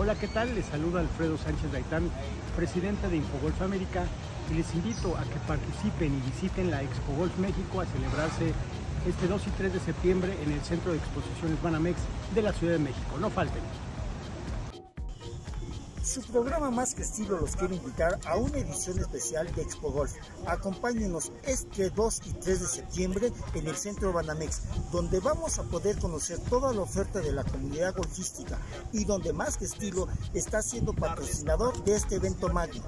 Hola, ¿qué tal? Les saluda Alfredo Sánchez Gaitán, presidente de Infogolf América, y les invito a que participen y visiten la Expo Golf México a celebrarse este 2 y 3 de septiembre en el Centro de Exposiciones Banamex de la Ciudad de México. No falten. Su programa Más que Estilo los quiere invitar a una edición especial de Expo Golf. Acompáñenos este 2 y 3 de septiembre en el Centro Banamex, donde vamos a poder conocer toda la oferta de la comunidad golfística y donde Más que Estilo está siendo patrocinador de este evento magno.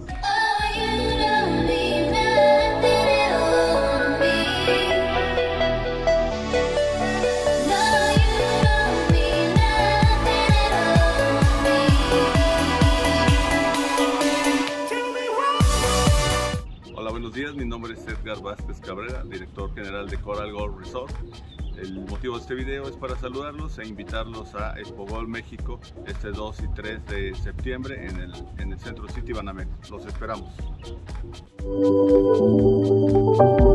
Buenos días, mi nombre es Edgar Vázquez Cabrera, director general de Coral Golf Resort. El motivo de este video es para saludarlos e invitarlos a Expo Golf México este 2 y 3 de septiembre en el Centro City Banamex. Los esperamos.